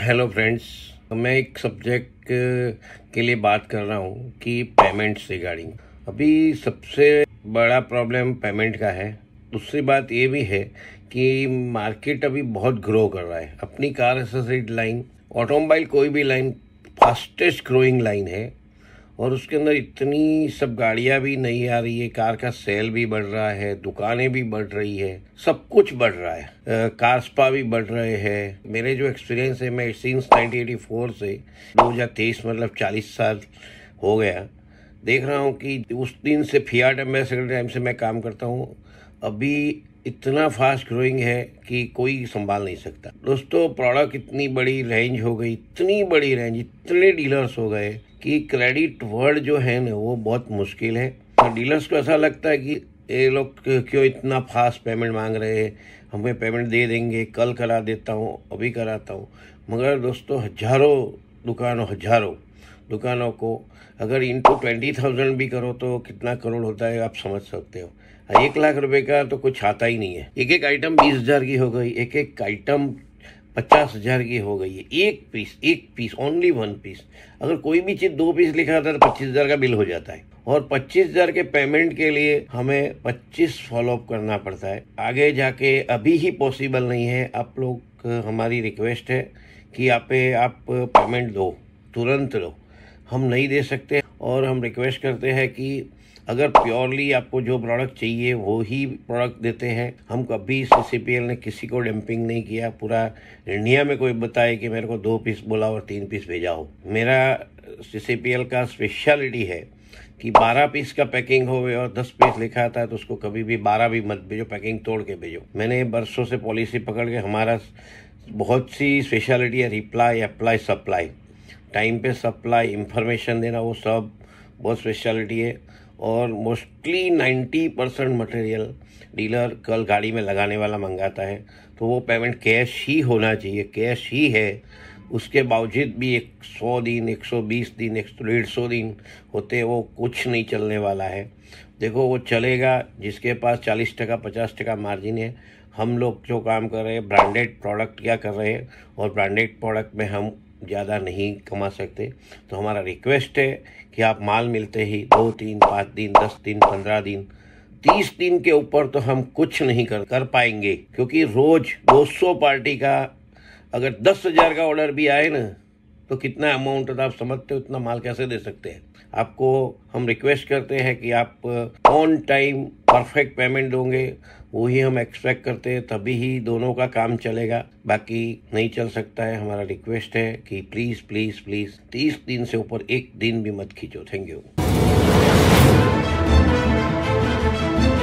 Hello friends, मैं एक subject के लिए बात कर रहा हूँ कि पेमेंट्स रिगार्डिंग। अभी सबसे बड़ा प्रॉब्लम पेमेंट का है। दूसरी बात ये भी है कि मार्केट अभी बहुत ग्रो कर रहा है। अपनी कार एक्सेसरीज लाइन, ऑटोमोबाइल कोई भी लाइन फास्टेस्ट ग्रोइंग लाइन है और उसके अंदर इतनी सब गाड़ियां भी नहीं आ रही है। कार का सेल भी बढ़ रहा है, दुकानें भी बढ़ रही है, सब कुछ बढ़ रहा है। कार स्पा भी बढ़ रहे हैं। मेरे जो एक्सपीरियंस है, मैं सिंस 1984 से 2023 मतलब 40 साल हो गया, देख रहा हूँ कि उस दिन से फियाट एम्बेसडर टाइम से मैं काम करता हूँ। अभी इतना फास्ट ग्रोइंग है कि कोई संभाल नहीं सकता। दोस्तों, प्रोडक्ट इतनी बड़ी रेंज हो गई, इतनी बड़ी रेंज, इतने डीलर्स हो गए कि क्रेडिट वर्ड जो है ना वो बहुत मुश्किल है। और डीलर्स को ऐसा लगता है कि ये लोग क्यों इतना फास्ट पेमेंट मांग रहे हैं, हमें पेमेंट दे देंगे, कल करा देता हूँ, अभी कराता हूँ। मगर दोस्तों, हजारों दुकानों को अगर इंटू 20,000 भी करो तो कितना करोड़ होता है, आप समझ सकते हो। 1 लाख रुपए का तो कुछ आता ही नहीं है। एक आइटम 20,000 की हो गई, एक आइटम 50,000 की हो गई है। एक पीस ओनली 1 पीस। अगर कोई भी चीज 2 पीस लिखा था तो 25,000 का बिल हो जाता है। और 25,000 के पेमेंट के लिए हमें 25 फॉलोअप करना पड़ता है। आगे जाके अभी ही पॉसिबल नहीं है। आप लोग, हमारी रिक्वेस्ट है कि आप पेमेंट दो, तुरंत दो। हम नहीं दे सकते और हम रिक्वेस्ट करते हैं कि अगर प्योरली आपको जो प्रोडक्ट चाहिए वो ही प्रोडक्ट देते हैं। हम कभी सीसीपीएल ने किसी को डंपिंग नहीं किया। पूरा इंडिया में कोई बताए कि मेरे को 2 पीस बोला और 3 पीस भेजा हो। मेरा सीसीपीएल का स्पेशलिटी है कि 12 पीस का पैकिंग हो और 10 पीस लिखा था तो उसको कभी भी 12 भी मत भेजो, पैकिंग तोड़ के भेजो। मैंने बरसों से पॉलिसी पकड़ के, हमारा बहुत सी स्पेशलिटी है, रिप्लाई, अप्लाई, सप्लाई, टाइम पे सप्लाई, इंफॉर्मेशन देना, वो सब बहुत स्पेशलिटी है। और मोस्टली 90% मटेरियल डीलर कल गाड़ी में लगाने वाला मंगाता है, तो वो पेमेंट कैश ही होना चाहिए, कैश ही है। उसके बावजूद भी 100 दिन, 120 दिन, 150 दिन होते, वो कुछ नहीं चलने वाला है। देखो, वो चलेगा जिसके पास 40%, 50% मार्जिन है। हम लोग जो काम कर रहे हैं, ब्रांडेड प्रोडक्ट क्या कर रहे हैं, और ब्रांडेड प्रोडक्ट में हम ज़्यादा नहीं कमा सकते। तो हमारा रिक्वेस्ट है कि आप माल मिलते ही 2, 3, 5 दिन, 10 दिन, 15 दिन, 30 दिन के ऊपर तो हम कुछ नहीं कर पाएंगे। क्योंकि रोज 200 पार्टी का अगर 10,000 का ऑर्डर भी आए ना तो कितना अमाउंट होता है, आप समझते हो? इतना माल कैसे दे सकते हैं? आपको हम रिक्वेस्ट करते हैं कि आप ऑन टाइम परफेक्ट पेमेंट दोगे, वही हम एक्सपेक्ट करते हैं, तभी ही दोनों का काम चलेगा। बाकी नहीं चल सकता है। हमारा रिक्वेस्ट है कि प्लीज 30 दिन से ऊपर एक दिन भी मत खींचो। Thank you.